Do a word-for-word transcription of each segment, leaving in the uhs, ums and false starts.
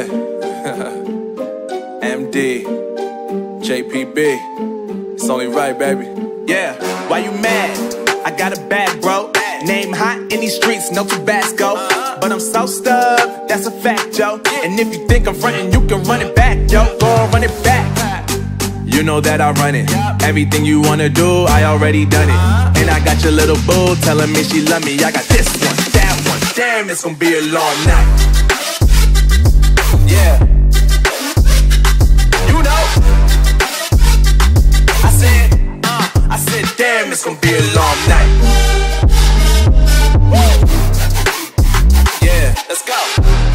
yeah. M D, J P B, it's only right, baby. Yeah, why you mad? I got a bag, bro. Name hot in these streets, no Tabasco. But I'm so stubbed, that's a fact, yo. And if you think I'm frontin', you can run it back, yo. Go on, run it back. You know that I run it. Everything you wanna do, I already done it. And I got your little boo telling me she love me. I got this one, that one. Damn, it's gonna be a long night. Yeah. You know. I said, uh, I said, damn, it's gonna be a long night. Yeah, let's go.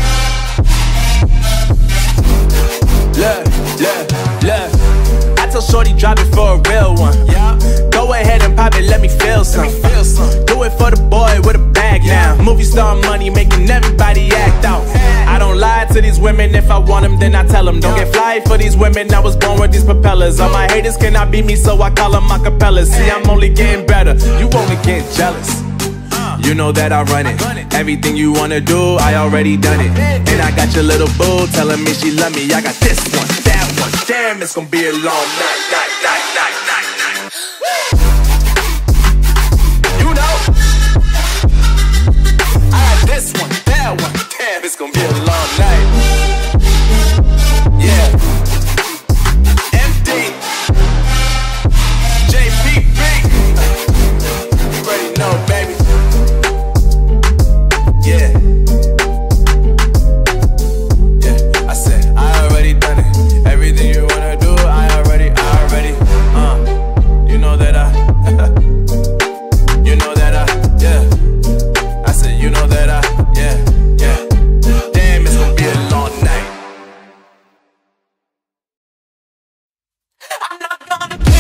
Look, look, look. I told shorty drop it for a real one. Yeah. Go ahead and pop it, let me feel some. Let me feel some. Do it for the boy with a bag, yeah. Now. Movie star money making everybody act out. I don't lie to these women, if I want them then I tell them. Don't get fly for these women, I was born with these propellers. All my haters cannot beat me, so I call them acapellas. See, I'm only getting better, you only get jealous. You know that I run it. Everything you wanna do, I already done it. And I got your little boo telling me she love me. I got this one, that one. Damn, it's gonna be a long night, night, night, night, night, night. You know, I got this one, that one. Damn, it's gonna be a long night. Yeah. M D, J P B, you already know, baby. Yeah, yeah, I said, I already done it. Everything you wanna do, I already, I already, uh, you know that I, you know that I, yeah, I said, you know that I, yeah, yeah, damn, it's gonna be a long night. I'm not gonna give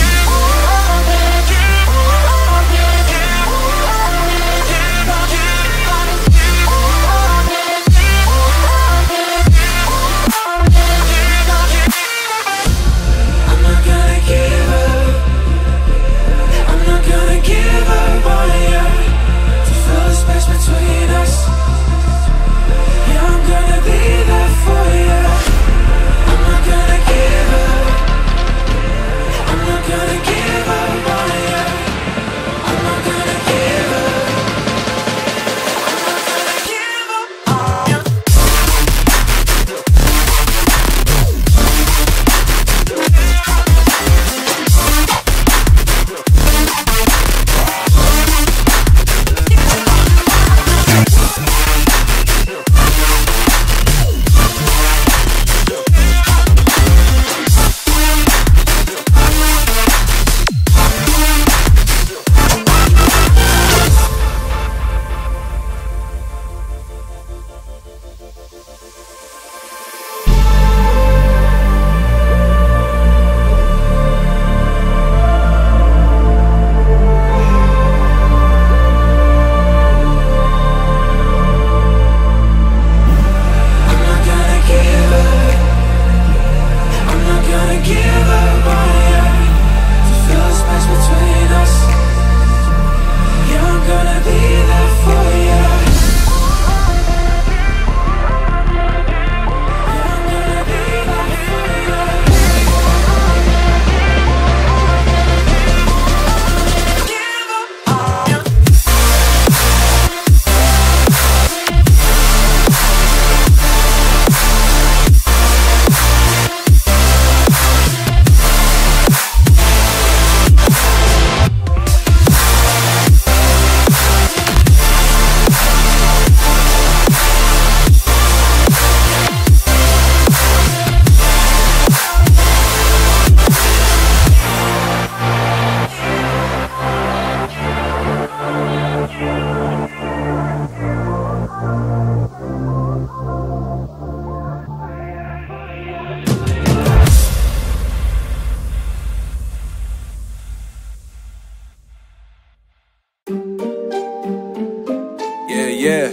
yeah.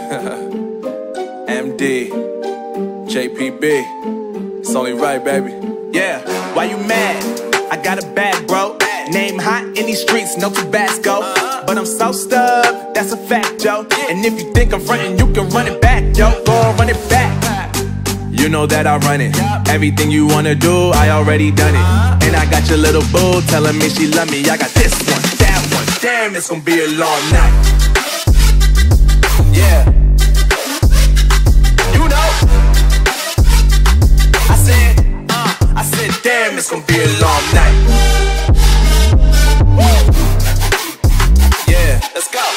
M D, J P B, it's only right, baby. Yeah, why you mad? I got a bag, bro. Name hot in these streets, no Tabasco. But I'm so stubbed, that's a fact, yo. And if you think I'm frontin', you can run it back, yo. Go on, run it back. You know that I run it. Everything you wanna do, I already done it. And I got your little boo telling me she love me. I got this one, that one. Damn, it's gonna be a long night. Yeah. You know. I said, uh, I said, damn, it's gonna be a long night. Yeah, let's go.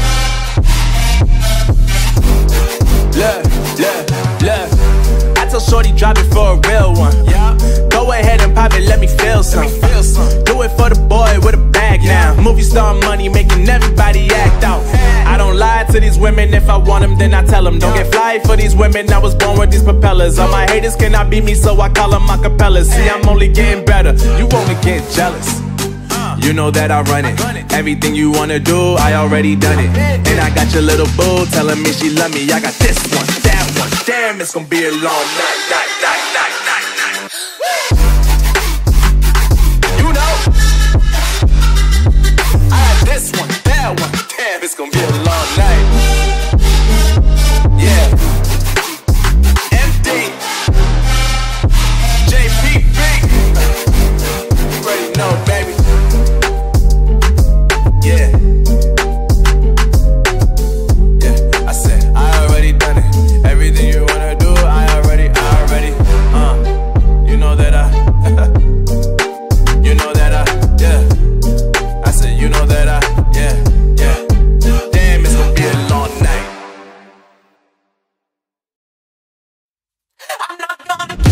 Look, look, look. I told shorty drop it for a real one. Yeah. Go ahead and pop it, let me feel some. Let me feel some. Do it for the boy with a bag now. Movie star money making everybody act out. I don't lie to these women, if I want them then I tell them. Don't get fly for these women, I was born with these propellers. All my haters cannot beat me, so I call them acapellas. See, I'm only getting better, you only get jealous. You know that I run it. Everything you wanna do, I already done it. And I got your little boo telling me she love me. I got this one, that one. Damn, it's gonna be a long night, night, night, night, night, night. You know, I got this one, that one. Damn, it's gonna be a long night. Yeah. M D, J P B. You already know, baby. Yeah, yeah, I said, I already done it. Everything you wanna do, I already, I already, uh, you know that I, you know that I, yeah, I said, you know that I, yeah, yeah, damn, it's gonna be a long night. I'm not gonna give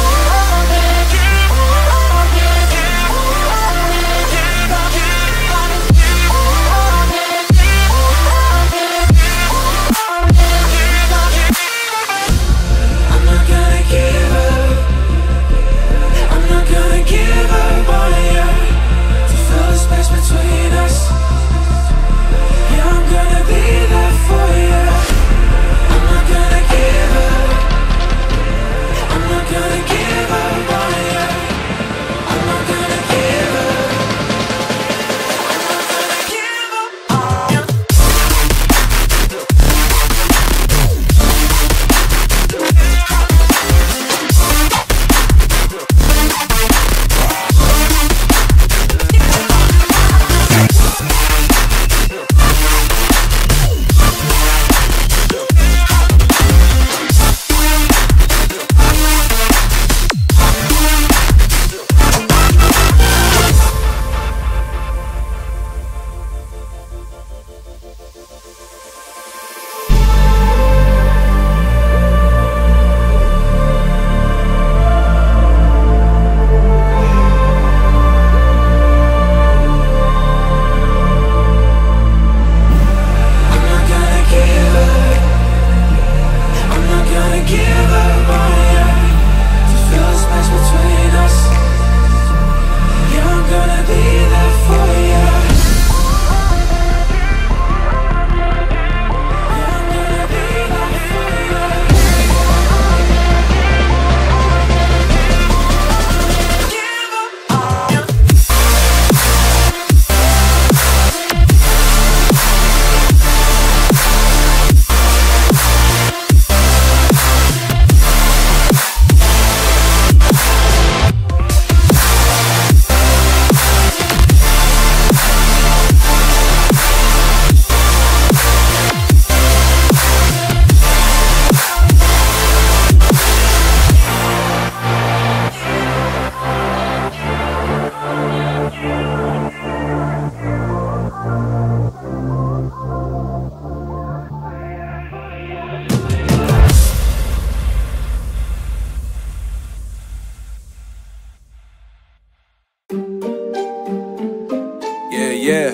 Yeah,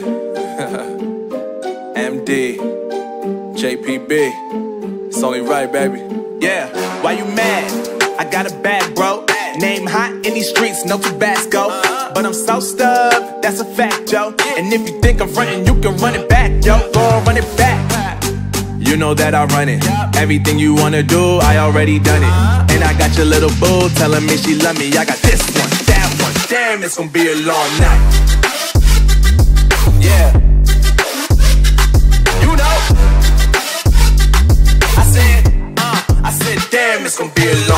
M D, J P B, it's only right, baby. Yeah, why you mad? I got a bag, bro. Name hot in these streets, no Tabasco. But I'm so stubbed, that's a fact, yo. And if you think I'm frontin', you can run it back, yo. Go on, run it back. You know that I run it. Everything you wanna do, I already done it. And I got your little boo telling me she love me. I got this one, that one. Damn, it's gonna be a long night. Yeah. You know. I said, uh, I said, damn, it's gonna be a long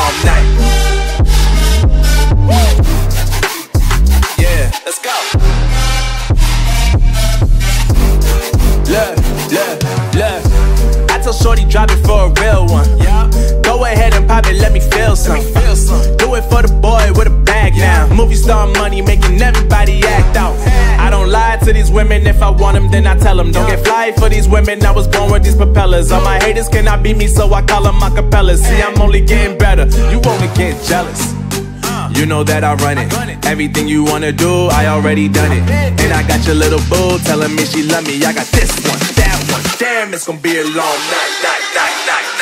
shorty drop it for a real one. Go ahead and pop it, let me feel some. Do it for the boy with a bag now. Movie star money making everybody act out. I don't lie to these women, if I want them then I tell them. Don't get fly for these women, I was born with these propellers. All my haters cannot beat me, so I call them acapellas. See, I'm only getting better, you only get jealous. You know that I run it. Everything you wanna do, I already done it. And I got your little boo telling me she love me. I got this one, that one. Damn, it's gonna be a long night, night, night, night.